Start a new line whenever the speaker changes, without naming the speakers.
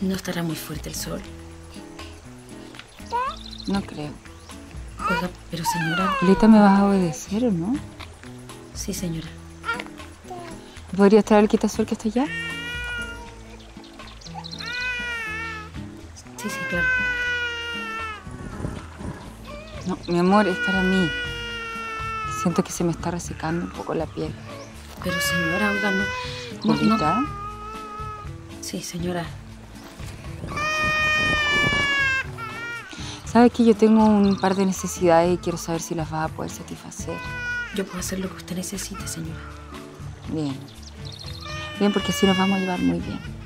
¿No estará muy fuerte el sol?
No creo.
Oiga, pero señora...
Julieta, ¿me vas a obedecer o no?
Sí, señora.
¿Podrías traer el quitasol que está allá?
Sí, claro.
No, mi amor, es para mí. Siento que se me está resecando un poco la piel.
Pero señora, oiga, no...
¿Julieta?
Sí, señora.
Sabes que yo tengo un par de necesidades y quiero saber si las vas a poder satisfacer.
Yo puedo hacer lo que usted necesite, señora.
Bien. Bien, porque así nos vamos a llevar muy bien.